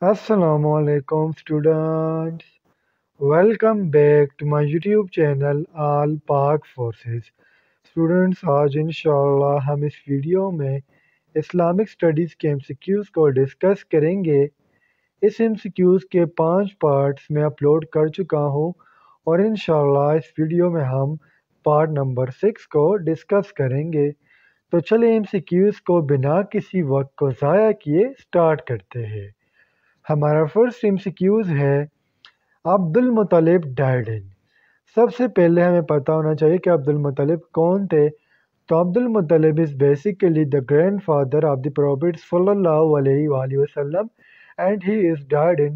Assalamu alaikum students. Welcome back to my YouTube channel All Pak Forces. Students आज इंशाल्लाह हम इस video में इस्लामिक स्टडीज़ के एमसीक्यूज़ को डिस्कस करेंगे। इस एमसीक्यूज़ के 5 पार्ट्स में अपलोड कर चुका हूँ और इंशाल्लाह इस वीडियो में हम पार्ट नंबर 6 को डिस्कस करेंगे। तो चलिए एमसीक्यूज़ को बिना किसी वक्त को ज़ाया किए स्टार्ट करते हैं। हमारा फर्स्ट एमसीक्यूज़ है अब्दुल मुत्तलिब डाइड इन। सबसे पहले हमें पता होना चाहिए कि अब्दुल मुत्तलिब कौन थे। तो Abdul Muttalib is basically the grandfather of the prophet सल्लल्लाहु अलैहि वसल्लम and he is died in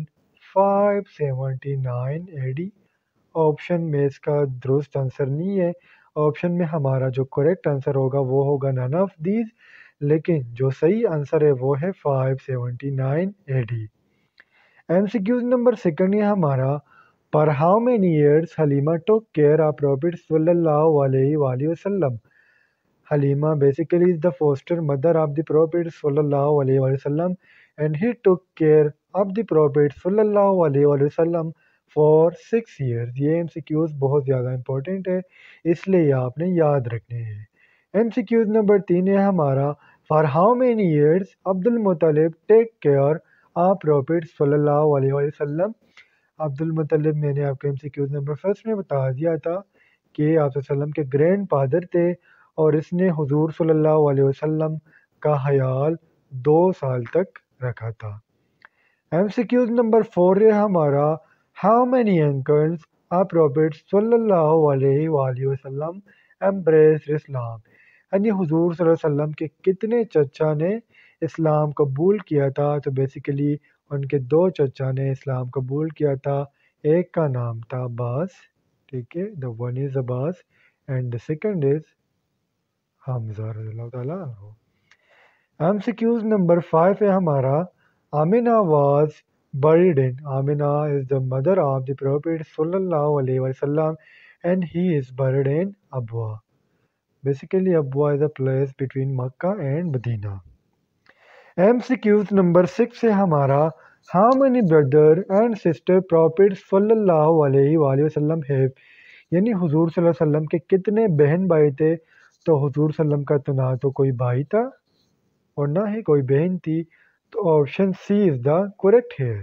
579 AD। Option में इसका दुरुस्त आंसर नहीं है। ऑप्शन में हमारा जो करेक्ट आंसर होगा वो होगा नन ऑफ दीज, लेकिन जो सही आंसर है वो है 579 AD। एमसीक्यूज नंबर सेकंड है हमारा, पर how many years Halima took care of prophet सल्लल्लाहु अलैहि वसल्लम। Halima basically is the foster mother of the prophet सल्लल्लाहु अलैहि वसल्लम and he took care of the prophet सल्लल्लाहु अलैहि वसल्लम फॉर 6 ईयर्स। ये एमसीक्यूज बहुत ज़्यादा इंपॉर्टेंट है, इसलिए आपने याद रखने हैं। एमसीक्यूज नंबर 3 है हमारा, for how many years Abdul Muttalib take care of prophet सल्लल्लाहु अलैहि वसल्लम। अब्दुल मुत्तलिब मैंने आपको एमसीक्यूज नंबर फर्स्ट में बता दिया था कि आप वसल्लम के ग्रैंड फादर थे और इसने हुजूर सल्लल्लाहु अलैहि वसल्लम का ख्याल 2 साल तक रखा था। एमसीक्यूज नंबर 4 है हमारा, how many uncles of prophet सल्लल्लाहु अलैहि वसल्लम एम्ब्रेस इस्लाम। यानी हुजूर सल्लल्लाहु अलैहि वसल्लम के कितने चचा ने इस्लाम कबूल किया था। तो बेसिकली उनके 2 चचा ने इस्लाम कबूल किया था। एक का नाम था अब्बास, ठीक है, the one is Abbas and the second is Hamza रज़ियल्लाहु ताला अन्हु। एमसीक्यूज नंबर 5 है हमारा, Amina was buried in। Amina is the mother of the prophet सल्लल्लाहु अलैहि वसल्लम and he is buried in Abwa. Basically Abwa is a place between Mecca and Medina. MCQs number 6 है हमारा, how many brother and sister prophet सल्लल्लाहु अलैहि वसल्लम हैव। यानी हुजूर सल्लल्लाहु अलैहि वसल्लम के कितने बहन भाई थे। तो हुजूर सल्लम का तो ना तो कोई भाई था और ना ही कोई बहन थी, तो option C is the correct here.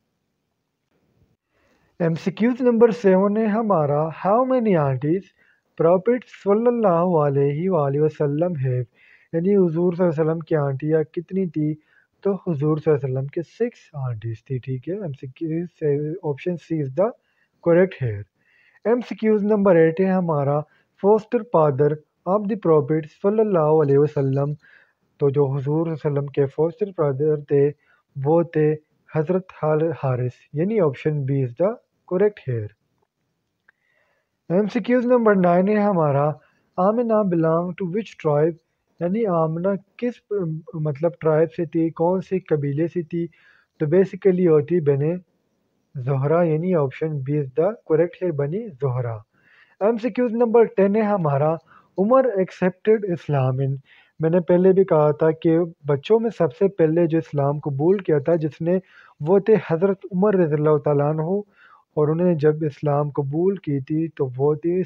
MCQs number 7 है हमारा, हाउ मेनी आंटीज प्रॉफिट सल्लल्लाहु अलैहि वसल्लम हैव। यानी हुजूर सल्लल्लाहु अलैहि वसल्लम की आंटियाँ कितनी थी। तो हुजूर सल्लल्लाहु अलैहि वसल्लम के 6 आंटीज थी, ठीक है। MCQs option C is the correct here. MCQs number 8 है हमारा, foster father of the prophet सल्लल्लाहु अलैहि वसल्लम। तो जो हुजूर सल्लल्लाहु अलैहि वसल्लम के फोस्टर फादर थे वो थे हज़रत हारिस, यानी option B is the correct here. MCQs number 9 है हमारा, Amina belong to which tribe. यानी आमिना किस मतलब ट्राइब से थी, कौन से कबीले से थी। तो बेसिकली होती बने ज़ोहरा, यानी option B is the correct here, Bani Zohra. MCQs number 10 है हमारा, उमर एक्सेप्टेड इस्लाम इन। मैंने पहले भी कहा था कि बच्चों में सबसे पहले जो इस्लाम कबूल किया था जिसने, वो थे हज़रत उमर रज़ियल्लाहु ताला अन्हु। और उन्होंने जब इस्लाम कबूल की थी तो वो थी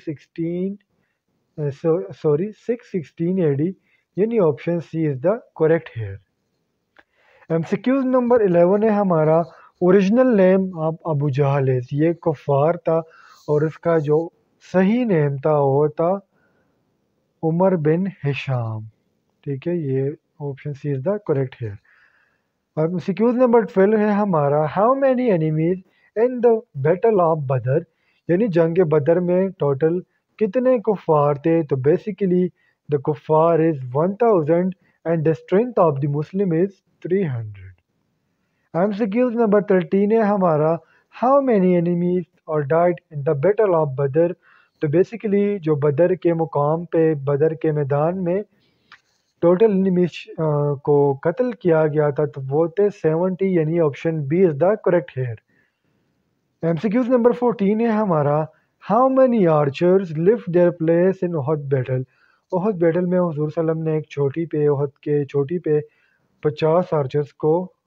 616 AD, यानी option C is the correct here. MCQs number 11 है हमारा, original name of Abu Jahl है। ये कुफार था और इसका जो सही नेम था वो था उमर बिन हिशाम, ठीक है। ये option C is the correct here. और एमसीक्यूज नंबर 12 है हमारा, how many enemies in the battle of Badr. यानी जंग बदर में टोटल कितने कुफार थे। तो बेसिकली द कुफार is 1000 and the strength of the Muslim is 300। MCQs number 13 है हमारा, how many enemies are died in the battle of Badr. तो बेसिकली जो बदर के मुकाम पे, बदर के मैदान में टोटल एनिमीज को कत्ल किया गया था तो वो थे 70, यानी option B is the correct here. MCQs number 14 है हमारा, how many archers left their place in Uhud battle. Uhud battle में हुजूर सल्लम ने एक चोटी पे, ओहद के चोटी पे 50 आर्चर्स को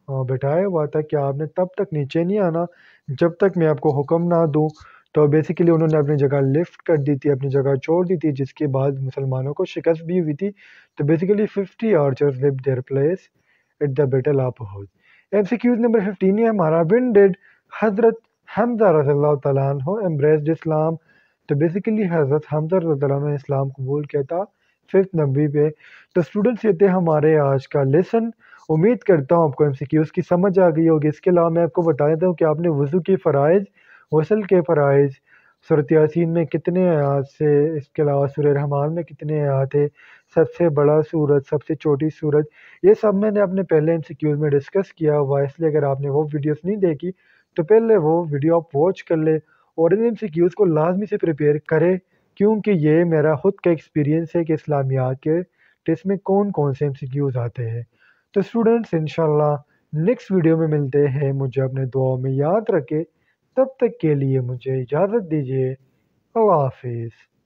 बिठाया हुआ था कि आपने तब तक नीचे नहीं आना जब तक मैं आपको हुक्म ना दूँ। तो बेसिकली उन्होंने अपनी जगह लिफ्ट कर दी थी, अपनी जगह छोड़ दी थी, जिसके बाद मुसलमानों को शिकस्त भी हुई थी। तो basically 50 archers leaved their place at the battle of Uhud. MCQs number 15 है हमारा, व्हेन डिड हजरत हमजा रज़ियल्लाहु तआला अन्हु एम्ब्रेस्ड इस्लाम। तो बेसिकली हजरत हमजा रज़ियल्लाहु तआला अन्हु ने इस्लाम कबूल किया था 5th नबी पे। तो स्टूडेंट्स ये थे हमारे आज का लेसन। उम्मीद करता हूँ आपको एमसीक्यूज़ की समझ आ गई होगी। इसके अलावा मैं आपको बता देता हूँ कि आपने वज़ू के फ़राइज़, गुस्ल के फ़राइज़, सूरत यासीन में कितने आयात से, इसके अलावा सूरह रहमान में कितने आयात है, सबसे बड़ा सूरत, सबसे छोटी सूरत, ये सब मैंने अपने पहले एमसीक्यूज़ में डिस्कस किया हुआ है। इसलिए अगर आपने वो वीडियोस नहीं देखी तो पहले वो वीडियो आप वॉच कर ले और इन एमसीक्यूज़ को लाजमी से प्रिपेयर करें, क्योंकि ये मेरा खुद का एक्सपीरियंस है कि इस्लामियात के टेस्ट में कौन कौन से एमसीक्यूज़ आते हैं। तो स्टूडेंट्स इंशाल्लाह नेक्स्ट वीडियो में मिलते हैं। मुझे अपने दुआओं में याद रखें। तब तक के लिए मुझे इजाज़त दीजिए। अल्लाह हाफिज़।